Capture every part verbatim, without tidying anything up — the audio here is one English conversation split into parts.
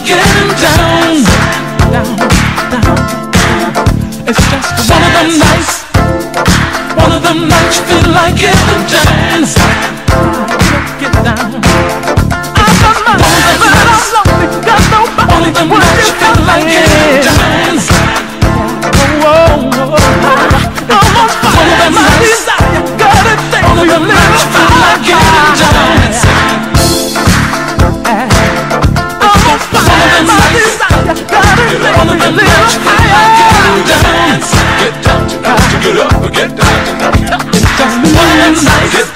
like getting down, down, down. It's just one of them nights, one of them nights you feel like getting down, get down. I got my heart, but I'm lonely, got nobody. One of them nights you feel like getting down. Oh, oh, oh. I'm on fire, one of them my desire, got it there. One of them nights you feel like getting down. One of them nights you feel like getting down. Get down tonight, get up, get down tonight. It's just one of them nights.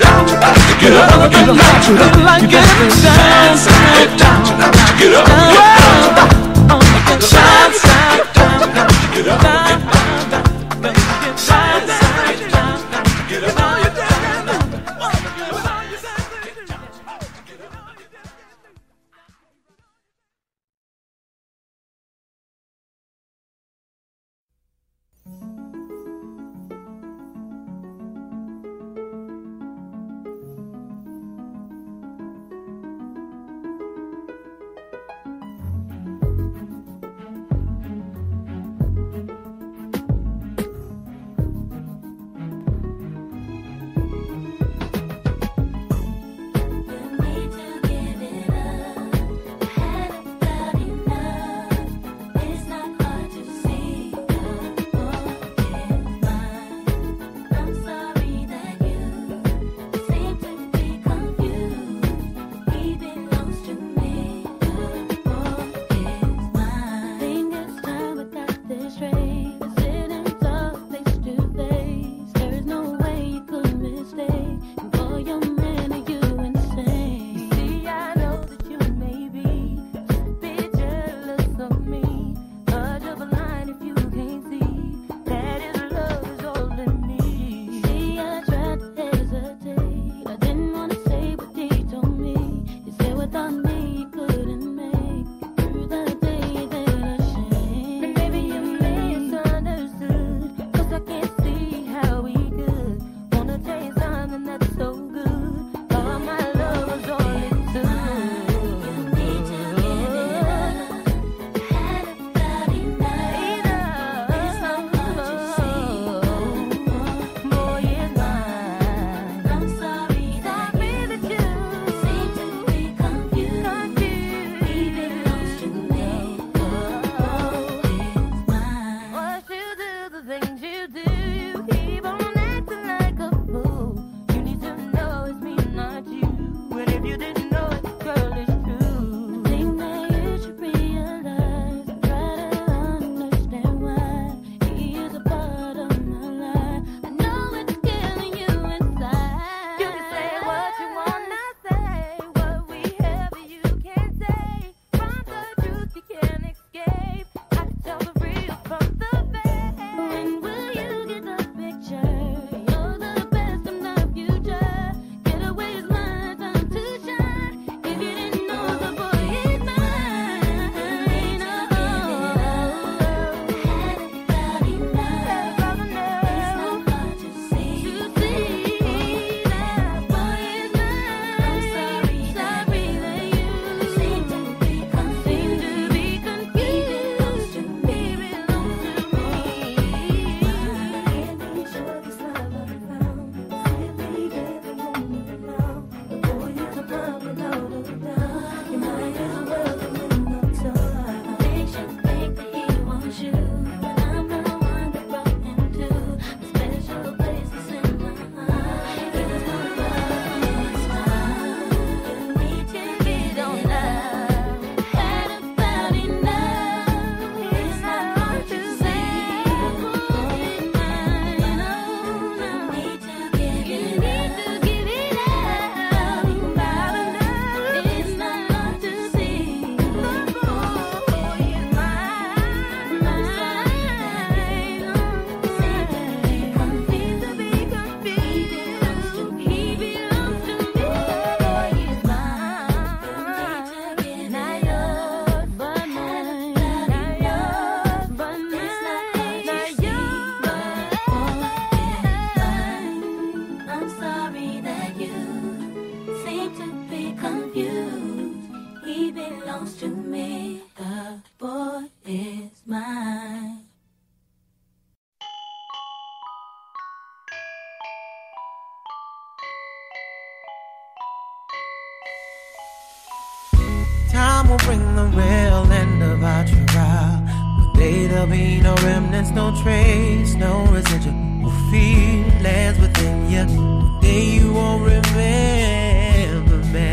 won't bring the real end of our trial. One day there'll be no remnants, no trace, no residual feelings within you. One day you won't remember me.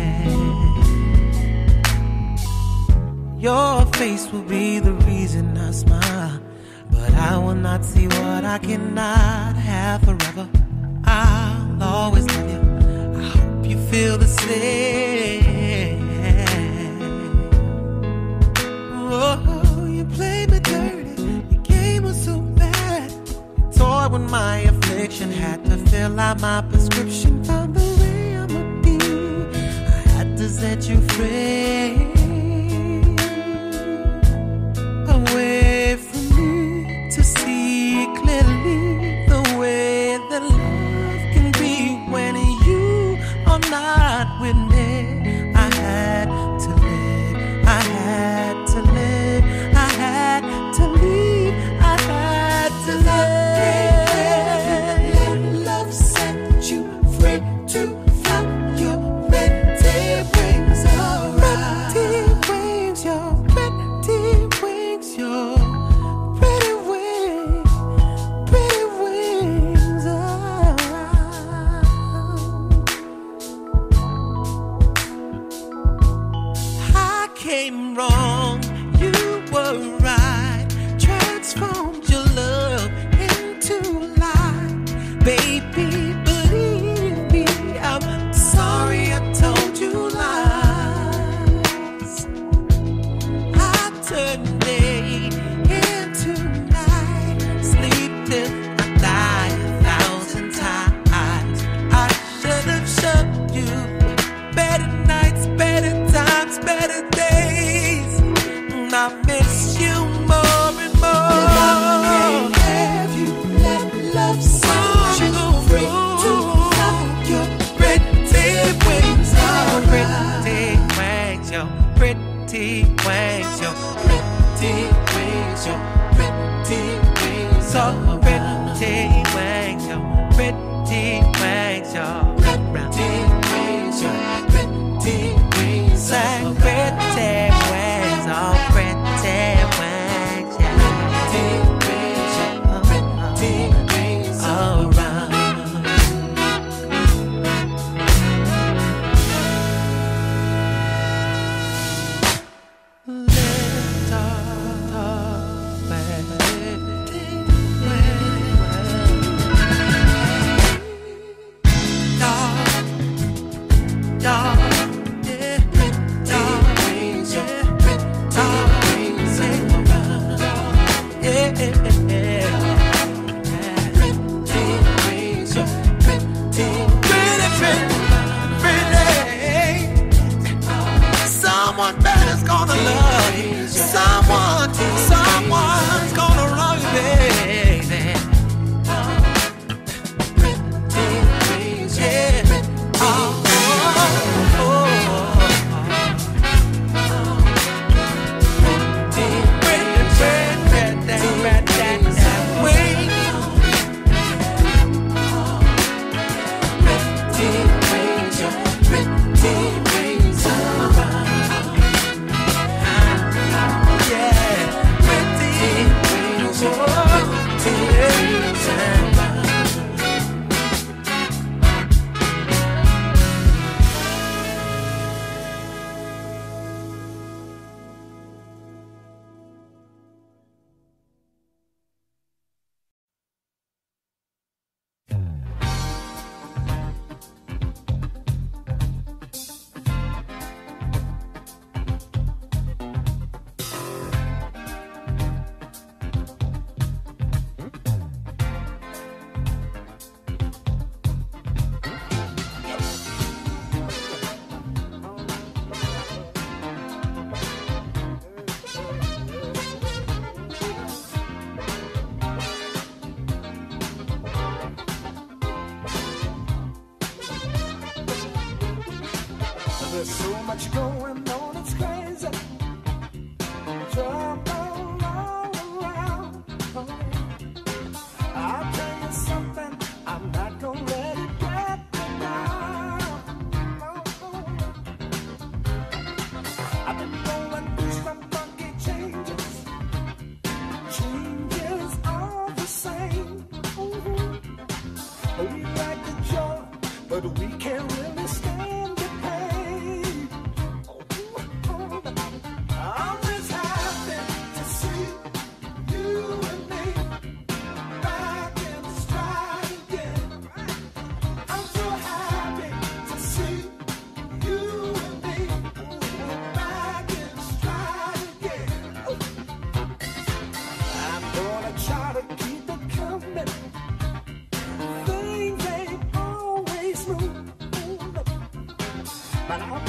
Your face will be the reason I smile, but I will not see what I cannot have forever. I'll always love you. I hope you feel the same. Oh, you played me dirty. Your game was so bad. You toyed with my affliction. Had to fill out my prescription. Found the remedy. I had to set you free. Away from me to see clearly the way that love can be when you are not with me. I had to live, I had to live, I had to leave, I had to live. Let love set you free to fly your pretty wings around. Pretty wings, your pretty wings, your pretty wings, pretty wings around. I came wrong, you were right. Transformed your love into light. Baby, believe me, I'm sorry I told you lies. I turned day into night, sleep till I die a thousand times. I should have shown you better nights, better times, better days. And I miss you more and more. Have you let love set you free to fly your pretty wings around? Pretty wings, your pretty wings, your pretty wings, your pretty wings, so pretty wings, your pretty wings, your pretty wings, your pretty wings, like pretty wings, oh pretty wings, yeah. Pretty wings, your pretty wings around. Lift up, up, Someone better's gonna love you. Someone, someone's gonna love you, baby. Yeah. Oh, oh, oh, There's so much going on, it's crazy. Trouble all around. I'll tell you something, I'm not gonna let it get me down. I've been through, but I'm